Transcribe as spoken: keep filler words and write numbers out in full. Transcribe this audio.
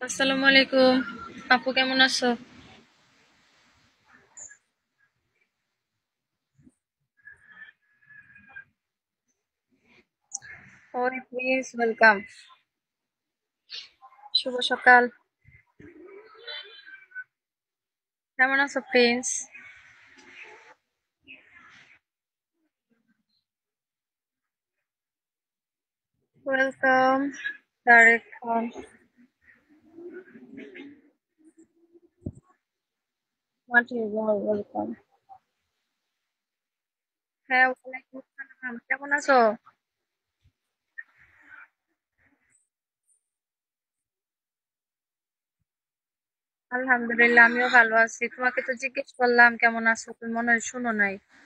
আসসালামু আলাইকুম। আপু কেমন আছো? ওই প্লিজ ওয়েলকাম। শুভ সকাল। কেমন আছো প্রিন্স? ওয়েলকাম তারেক খান। মাটি ওয়েলকাম। হ্যাঁ, ওয়ালাইকুম আসসালাম। কেমন আছো? আলহামদুলিল্লাহ, আমিও ভালো আছি। তোমাকে তো জিজ্ঞেস করলাম কেমন আছো, তুমি মনে হয় শুনো নাই।